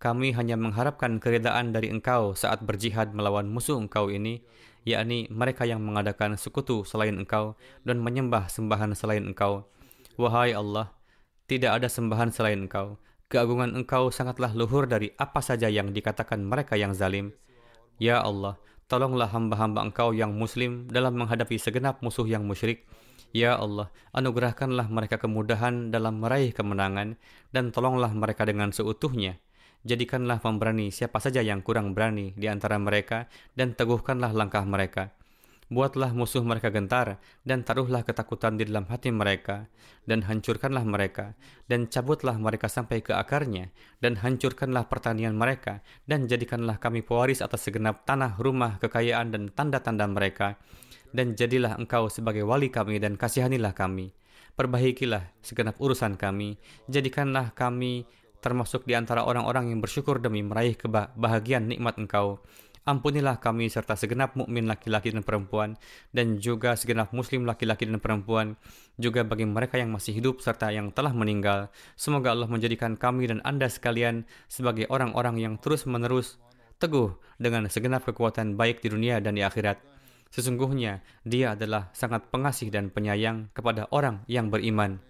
kami hanya mengharapkan keridaan dari engkau saat berjihad melawan musuh engkau ini, yakni mereka yang mengadakan sekutu selain engkau dan menyembah sembahan selain engkau. Wahai Allah, tidak ada sembahan selain engkau. Keagungan engkau sangatlah luhur dari apa saja yang dikatakan mereka yang zalim. Ya Allah, tolonglah hamba-hamba engkau yang muslim dalam menghadapi segenap musuh yang musyrik. Ya Allah, anugerahkanlah mereka kemudahan dalam meraih kemenangan, dan tolonglah mereka dengan seutuhnya. Jadikanlah pemberani siapa saja yang kurang berani di antara mereka, dan teguhkanlah langkah mereka. Buatlah musuh mereka gentar, dan taruhlah ketakutan di dalam hati mereka, dan hancurkanlah mereka, dan cabutlah mereka sampai ke akarnya, dan hancurkanlah pertanian mereka, dan jadikanlah kami pewaris atas segenap tanah, rumah, kekayaan, dan tanda-tanda mereka. Dan jadilah engkau sebagai wali kami dan kasihanilah kami. Perbaikilah segenap urusan kami. Jadikanlah kami termasuk di antara orang-orang yang bersyukur demi meraih kebahagiaan nikmat engkau. Ampunilah kami serta segenap mukmin laki-laki dan perempuan, dan juga segenap muslim laki-laki dan perempuan, juga bagi mereka yang masih hidup serta yang telah meninggal. Semoga Allah menjadikan kami dan Anda sekalian sebagai orang-orang yang terus-menerus teguh dengan segenap kekuatan baik di dunia dan di akhirat. Sesungguhnya Dia adalah sangat pengasih dan penyayang kepada orang yang beriman.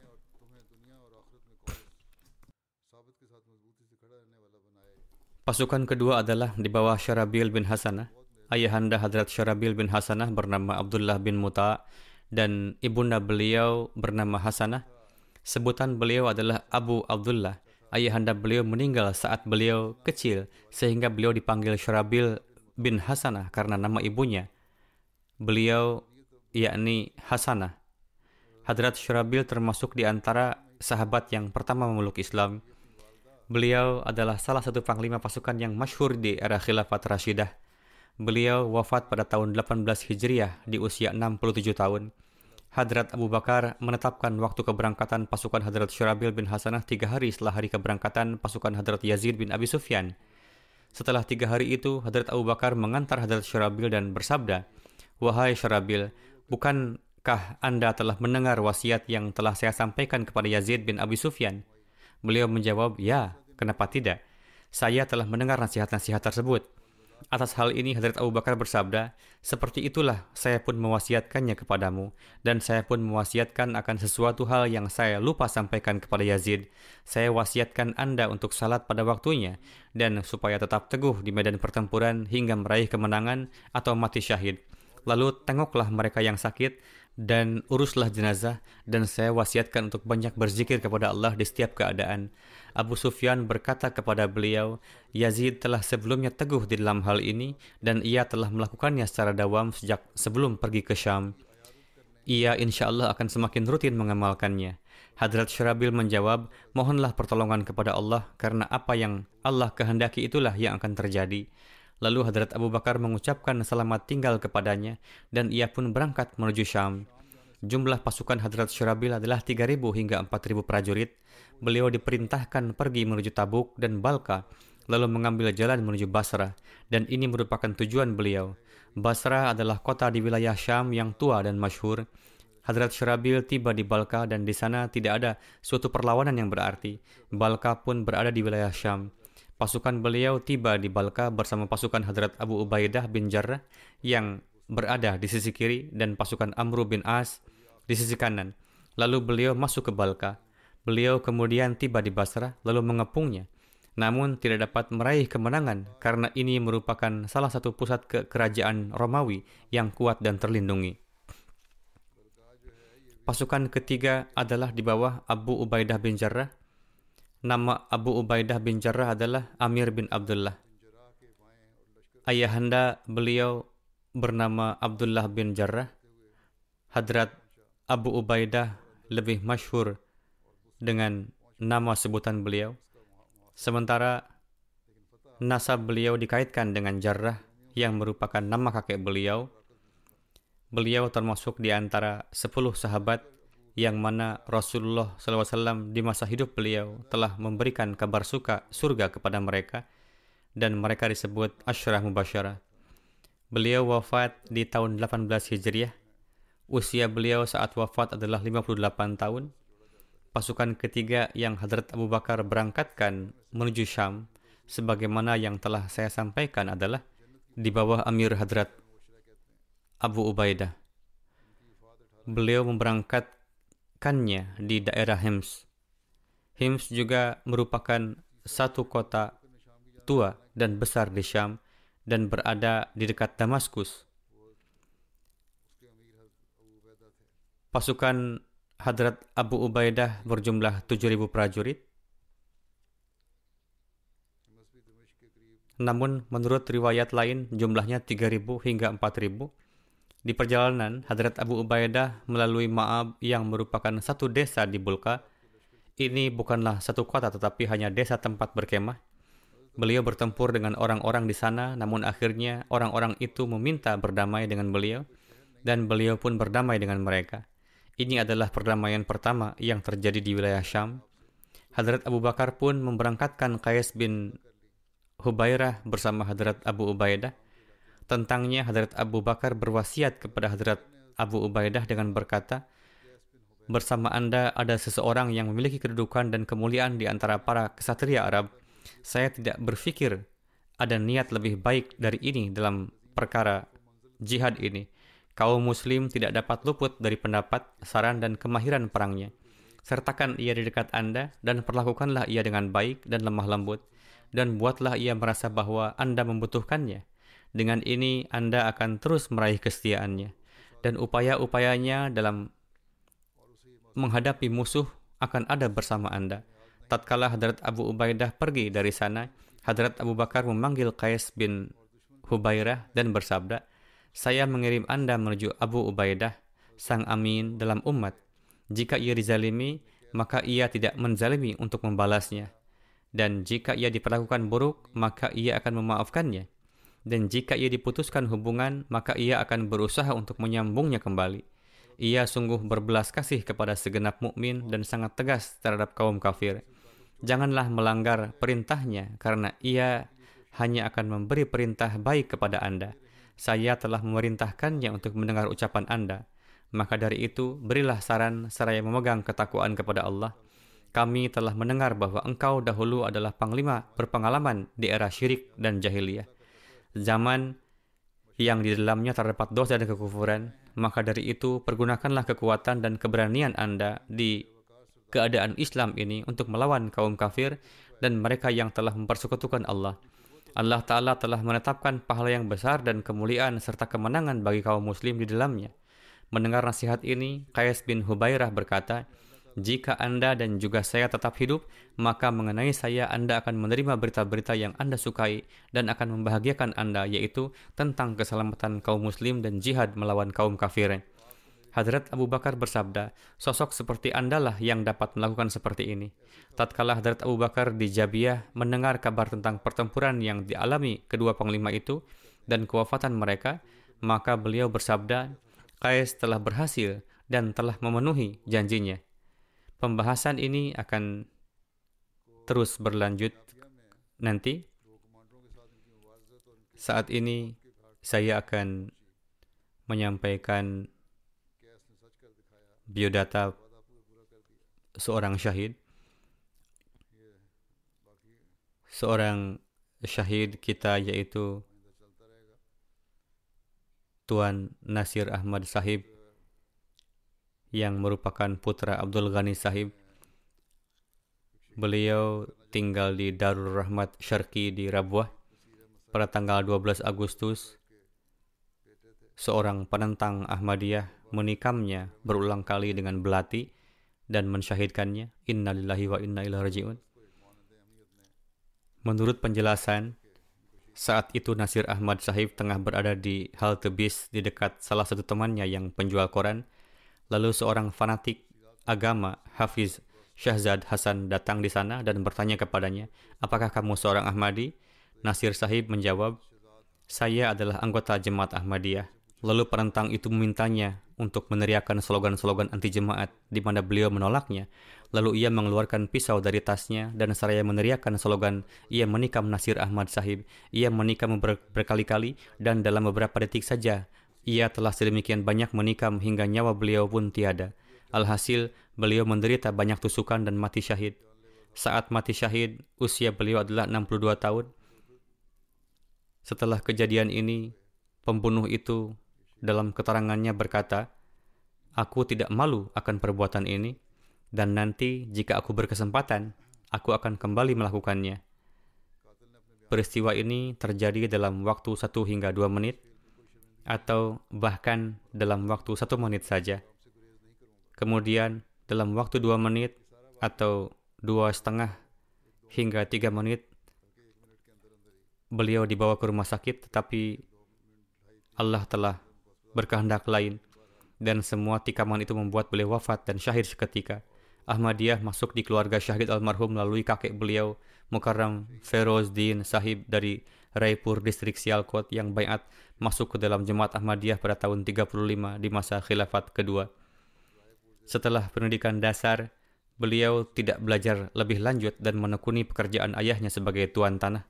Pasukan kedua adalah di bawah Syarabil bin Hasanah. Ayahanda Hazrat Syarabil bin Hasanah bernama Abdullah bin Muta, dan ibunda beliau bernama Hasanah. Sebutan beliau adalah Abu Abdullah. Ayahanda beliau meninggal saat beliau kecil, sehingga beliau dipanggil Syarabil bin Hasanah karena nama ibunya. Beliau yakni Hasanah. Hazrat Syarabil termasuk di antara sahabat yang pertama memeluk Islam. Beliau adalah salah satu panglima pasukan yang masyhur di era Khilafat Rashidah. Beliau wafat pada tahun 18 Hijriah di usia 67 tahun. Hazrat Abu Bakar menetapkan waktu keberangkatan pasukan Hazrat Syarabil bin Hasanah 3 hari setelah hari keberangkatan pasukan Hazrat Yazid bin Abi Sufyan. Setelah 3 hari itu, Hazrat Abu Bakar mengantar Hazrat Syarabil dan bersabda, "Wahai Syarabil, bukankah Anda telah mendengar wasiat yang telah saya sampaikan kepada Yazid bin Abi Sufyan?" Beliau menjawab, "Ya, kenapa tidak? Saya telah mendengar nasihat-nasihat tersebut." Atas hal ini Hazrat Abu Bakar bersabda, "Seperti itulah saya pun mewasiatkannya kepadamu, dan saya pun mewasiatkan akan sesuatu hal yang saya lupa sampaikan kepada Yazid. Saya wasiatkan Anda untuk salat pada waktunya, dan supaya tetap teguh di medan pertempuran hingga meraih kemenangan atau mati syahid. Lalu tengoklah mereka yang sakit dan uruslah jenazah, dan saya wasiatkan untuk banyak berzikir kepada Allah di setiap keadaan." Abu Sufyan berkata kepada beliau, "Yazid telah sebelumnya teguh di dalam hal ini, dan ia telah melakukannya secara dawam sejak sebelum pergi ke Syam. Ia insya Allah akan semakin rutin mengamalkannya." Hazrat Syarabil menjawab, "Mohonlah pertolongan kepada Allah, karena apa yang Allah kehendaki itulah yang akan terjadi." Lalu Hazrat Abu Bakar mengucapkan selamat tinggal kepadanya, dan ia pun berangkat menuju Syam. Jumlah pasukan Hazrat Syarabil adalah 3.000 hingga 4.000 prajurit. Beliau diperintahkan pergi menuju Tabuk dan Balka, lalu mengambil jalan menuju Basrah, dan ini merupakan tujuan beliau. Basrah adalah kota di wilayah Syam yang tua dan masyhur. Hazrat Syarabil tiba di Balka, dan di sana tidak ada suatu perlawanan yang berarti. Balka pun berada di wilayah Syam. Pasukan beliau tiba di Balka bersama pasukan Hazrat Abu Ubaidah bin Jarrah yang berada di sisi kiri, dan pasukan Amr bin As di sisi kanan. Lalu beliau masuk ke Balka. Beliau kemudian tiba di Basrah lalu mengepungnya. Namun tidak dapat meraih kemenangan karena ini merupakan salah satu pusat kerajaan Romawi yang kuat dan terlindungi. Pasukan ketiga adalah di bawah Abu Ubaidah bin Jarrah. Nama Abu Ubaidah bin Jarrah adalah Amir bin Abdullah. Ayahanda beliau bernama Abdullah bin Jarrah. Hazrat Abu Ubaidah lebih masyhur dengan nama sebutan beliau. Sementara nasab beliau dikaitkan dengan Jarrah yang merupakan nama kakek beliau. Beliau termasuk di antara 10 sahabat yang mana Rasulullah SAW di masa hidup beliau telah memberikan kabar suka surga kepada mereka, dan mereka disebut Asyrah Mubasyarah. Beliau wafat di tahun 18 Hijriah. Usia beliau saat wafat adalah 58 tahun. Pasukan ketiga yang Hazrat Abu Bakar berangkatkan menuju Syam sebagaimana yang telah saya sampaikan adalah di bawah Amir Hazrat Abu Ubaidah. Beliau memberangkatkannya di daerah Hims. Hims juga merupakan satu kota tua dan besar di Syam dan berada di dekat Damaskus. Pasukan Hazrat Abu Ubaidah berjumlah 7.000 prajurit. Namun menurut riwayat lain jumlahnya 3.000 hingga 4.000. Di perjalanan, Hazrat Abu Ubaidah melalui Ma'ab yang merupakan satu desa di Bulqa. Ini bukanlah satu kota tetapi hanya desa tempat berkemah. Beliau bertempur dengan orang-orang di sana, namun akhirnya orang-orang itu meminta berdamai dengan beliau dan beliau pun berdamai dengan mereka. Ini adalah perdamaian pertama yang terjadi di wilayah Syam. Hazrat Abu Bakar pun memberangkatkan Qais bin Hubairah bersama Hazrat Abu Ubaidah. Tentangnya Hazrat Abu Bakar berwasiat kepada Hazrat Abu Ubaidah dengan berkata, "Bersama Anda ada seseorang yang memiliki kedudukan dan kemuliaan di antara para kesatria Arab. Saya tidak berpikir ada niat lebih baik dari ini dalam perkara jihad ini. Kaum muslim tidak dapat luput dari pendapat, saran dan kemahiran perangnya. Sertakan ia di dekat Anda dan perlakukanlah ia dengan baik dan lemah lembut, dan buatlah ia merasa bahwa Anda membutuhkannya. Dengan ini Anda akan terus meraih kesetiaannya, dan upaya-upayanya dalam menghadapi musuh akan ada bersama Anda." Tatkala Hazrat Abu Ubaidah pergi dari sana, Hazrat Abu Bakar memanggil Qais bin Hubairah dan bersabda, "Saya mengirim Anda menuju Abu Ubaidah, sang amin dalam umat. Jika ia dizalimi, maka ia tidak menzalimi untuk membalasnya. Dan jika ia diperlakukan buruk, maka ia akan memaafkannya. Dan jika ia diputuskan hubungan, maka ia akan berusaha untuk menyambungnya kembali. Ia sungguh berbelas kasih kepada segenap mukmin dan sangat tegas terhadap kaum kafir. Janganlah melanggar perintahnya, karena ia hanya akan memberi perintah baik kepada Anda. Saya telah memerintahkannya untuk mendengar ucapan Anda. Maka dari itu, berilah saran seraya memegang ketakwaan kepada Allah. Kami telah mendengar bahwa engkau dahulu adalah panglima berpengalaman di era syirik dan jahiliyah, zaman yang di dalamnya terdapat dosa dan kekufuran. Maka dari itu, pergunakanlah kekuatan dan keberanian Anda di keadaan Islam ini untuk melawan kaum kafir dan mereka yang telah mempersekutukan Allah. Allah Ta'ala telah menetapkan pahala yang besar dan kemuliaan serta kemenangan bagi kaum muslim di dalamnya." Mendengar nasihat ini, Qais bin Hubairah berkata, "Jika Anda dan juga saya tetap hidup, maka mengenai saya Anda akan menerima berita-berita yang Anda sukai dan akan membahagiakan Anda, yaitu tentang keselamatan kaum muslim dan jihad melawan kaum kafir." Hazrat Abu Bakar bersabda, "Sosok seperti Anda lah yang dapat melakukan seperti ini." Tatkala Hazrat Abu Bakar di Jabiyah mendengar kabar tentang pertempuran yang dialami kedua panglima itu dan kewafatan mereka, maka beliau bersabda, "Qais telah berhasil dan telah memenuhi janjinya." Pembahasan ini akan terus berlanjut nanti. Saat ini saya akan menyampaikan biodata seorang syahid. Seorang syahid kita yaitu Tuan Nasir Ahmad Sahib yang merupakan putra Abdul Ghani Sahib. Beliau tinggal di Darul Rahmat Syarqi di Rabwah. Pada tanggal 12 Agustus, seorang penentang Ahmadiyah menikamnya berulang kali dengan belati dan mensyahidkannya. Innalillahi wa inna ilaihi raji'un. Menurut penjelasan, saat itu Nasir Ahmad Sahib tengah berada di halte bis di dekat salah satu temannya yang penjual koran. Lalu seorang fanatik agama, Hafiz Syahzad Hasan, datang di sana dan bertanya kepadanya, "Apakah kamu seorang Ahmadi?" Nasir Sahib menjawab, "Saya adalah anggota jemaat Ahmadiyah." Lalu penentang itu memintanya untuk meneriakkan slogan-slogan anti jemaat, di mana beliau menolaknya. Lalu ia mengeluarkan pisau dari tasnya dan seraya meneriakkan slogan, ia menikam Nasir Ahmad Sahib. Ia menikam berkali-kali dan dalam beberapa detik saja ia telah sedemikian banyak menikam hingga nyawa beliau pun tiada. Alhasil, beliau menderita banyak tusukan dan mati syahid. Saat mati syahid, usia beliau adalah 62 tahun. Setelah kejadian ini, pembunuh itu dalam keterangannya berkata, "Aku tidak malu akan perbuatan ini, dan nanti jika aku berkesempatan, aku akan kembali melakukannya." Peristiwa ini terjadi dalam waktu 1 hingga 2 menit, atau bahkan dalam waktu 1 menit saja. Kemudian dalam waktu 2 menit atau 2,5 hingga 3 menit, beliau dibawa ke rumah sakit, tetapi Allah telah berkehendak lain, dan semua tikaman itu membuat beliau wafat dan syahid seketika. Ahmadiyah masuk di keluarga syahid almarhum melalui kakek beliau, Mukarram Ferozdin Sahib dari Raipur, distrik Sialkot, yang baiat masuk ke dalam jemaat Ahmadiyah pada tahun 35 di masa khilafat kedua. Setelah pendidikan dasar, beliau tidak belajar lebih lanjut dan menekuni pekerjaan ayahnya sebagai tuan tanah.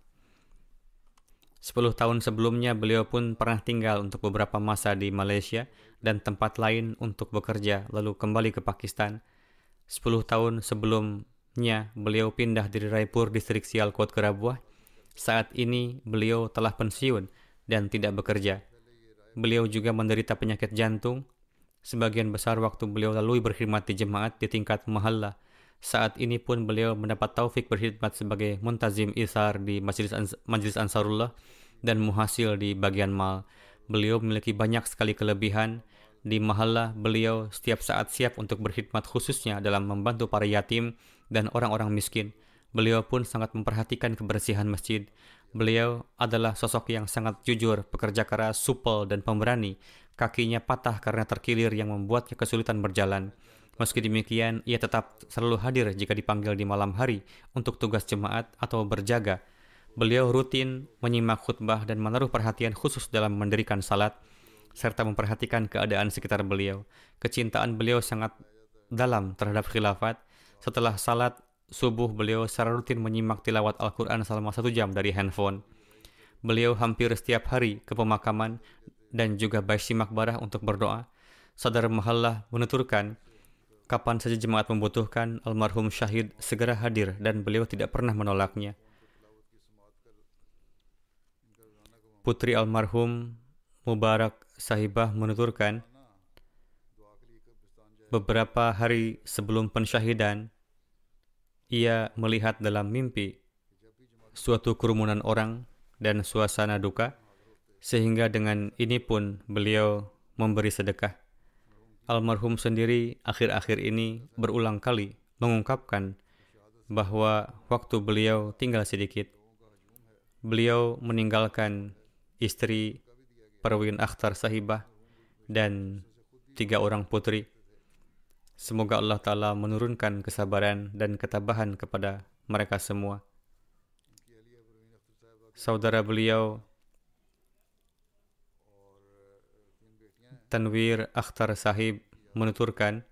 10 tahun sebelumnya, beliau pun pernah tinggal untuk beberapa masa di Malaysia dan tempat lain untuk bekerja, lalu kembali ke Pakistan. 10 tahun sebelumnya, beliau pindah dari Raipur, distrik Sialkot ke Rabuah. Saat ini, beliau telah pensiun dan tidak bekerja. Beliau juga menderita penyakit jantung. Sebagian besar waktu beliau lalui berkhidmat di jemaat di tingkat mahalla. Saat ini pun beliau mendapat taufik berkhidmat sebagai muntazim isar di Majlis Ansarullah dan muhasil di bagian mal. Beliau memiliki banyak sekali kelebihan. Di mahalla, beliau setiap saat siap untuk berkhidmat, khususnya dalam membantu para yatim dan orang-orang miskin. Beliau pun sangat memperhatikan kebersihan masjid. Beliau adalah sosok yang sangat jujur, pekerja keras, supel, dan pemberani. Kakinya patah karena terkilir yang membuatnya kesulitan berjalan. Meski demikian, ia tetap selalu hadir jika dipanggil di malam hari untuk tugas jemaat atau berjaga. Beliau rutin menyimak khutbah dan menaruh perhatian khusus dalam mendirikan salat, serta memperhatikan keadaan sekitar beliau. Kecintaan beliau sangat dalam terhadap khilafat. Setelah salat subuh, beliau secara rutin menyimak tilawat Al-Quran selama 1 jam dari handphone. Beliau hampir setiap hari ke pemakaman dan juga baisi makbarah untuk berdoa. Sadar Mahallah menuturkan, kapan saja jemaat membutuhkan, almarhum syahid segera hadir dan beliau tidak pernah menolaknya. Putri almarhum Mubarak Sahibah menuturkan, beberapa hari sebelum pensyahidan, ia melihat dalam mimpi suatu kerumunan orang dan suasana duka, sehingga dengan ini pun beliau memberi sedekah. Almarhum sendiri akhir-akhir ini berulang kali mengungkapkan bahwa waktu beliau tinggal sedikit. Beliau meninggalkan istri Perwin Akhtar Sahibah dan 3 orang putri. Semoga Allah Ta'ala menurunkan kesabaran dan ketabahan kepada mereka semua. Saudara beliau Tanwir Akhtar Sahib menuturkan,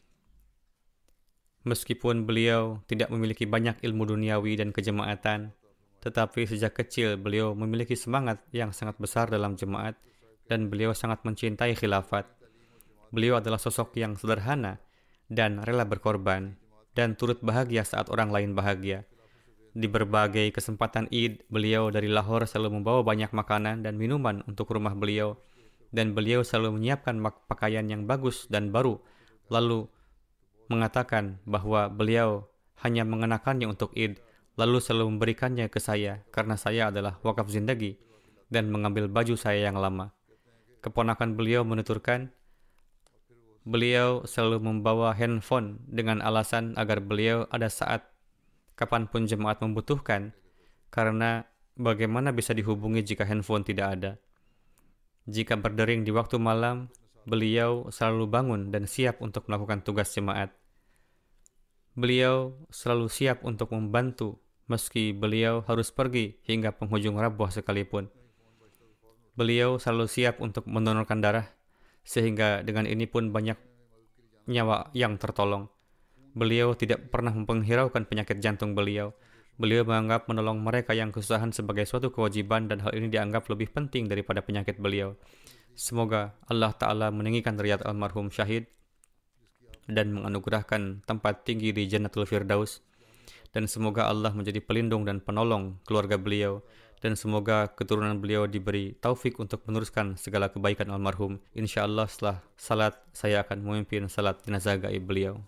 meskipun beliau tidak memiliki banyak ilmu duniawi dan kejemaatan, tetapi sejak kecil beliau memiliki semangat yang sangat besar dalam jemaat dan beliau sangat mencintai khilafat. Beliau adalah sosok yang sederhana dan rela berkorban dan turut bahagia saat orang lain bahagia. Di berbagai kesempatan Id, beliau dari Lahore selalu membawa banyak makanan dan minuman untuk rumah beliau, dan beliau selalu menyiapkan pakaian yang bagus dan baru, lalu mengatakan bahwa beliau hanya mengenakannya untuk Id, lalu selalu memberikannya ke saya karena saya adalah wakaf zindagi, dan mengambil baju saya yang lama. Keponakan beliau menuturkan, beliau selalu membawa handphone dengan alasan agar beliau ada saat kapanpun jemaat membutuhkan, karena bagaimana bisa dihubungi jika handphone tidak ada. Jika berdering di waktu malam, beliau selalu bangun dan siap untuk melakukan tugas jemaat. Beliau selalu siap untuk membantu meski beliau harus pergi hingga penghujung Rabuah sekalipun. Beliau selalu siap untuk mendonorkan darah, sehingga dengan ini pun banyak nyawa yang tertolong. Beliau tidak pernah menghiraukan penyakit jantung beliau. Beliau menganggap menolong mereka yang kesusahan sebagai suatu kewajiban, dan hal ini dianggap lebih penting daripada penyakit beliau. Semoga Allah Ta'ala meninggikan derajat almarhum syahid dan menganugerahkan tempat tinggi di Jannatul Firdaus. dan semoga Allah menjadi pelindung dan penolong keluarga beliau, dan semoga keturunan beliau diberi taufik untuk meneruskan segala kebaikan almarhum. Insyaallah setelah salat saya akan memimpin salat jenazah gaib beliau.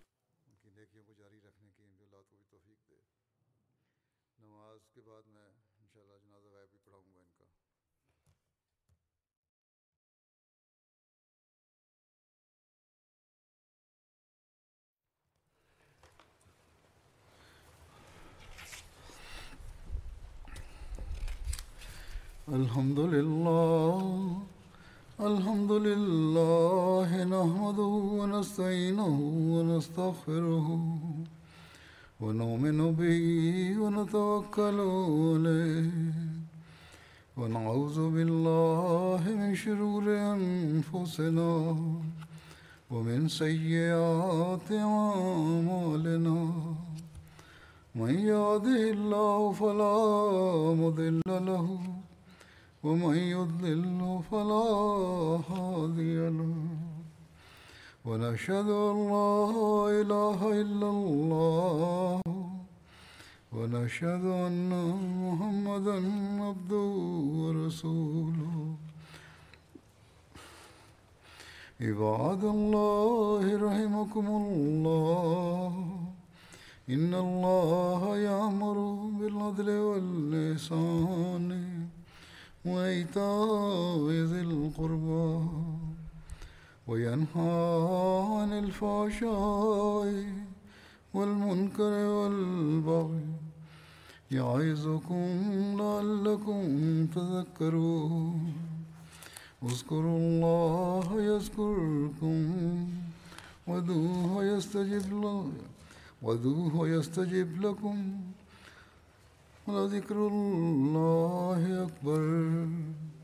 الحمد لله نحمده ونستعينه ونستغفره ونؤمن به ونتوكل عليه ونعوذ بالله من شرور أنفسنا ومن سيئات أعمالنا من يهده الله فلا مضل له ومن يضلل فلا هادي له ونشهد أن لا إله إلا الله ونشهد أن محمدا عبده ورسوله عباد الله رحمكم الله إن الله يأمر بالعدل والإحسان وإيتاء ذي القربى وينهى عن الفحشاء والمنكر والبغي يعظكم لعلكم تذكرون اذكروا الله يذكركم وادعوه يستجب لكم ولذكر الله أكبر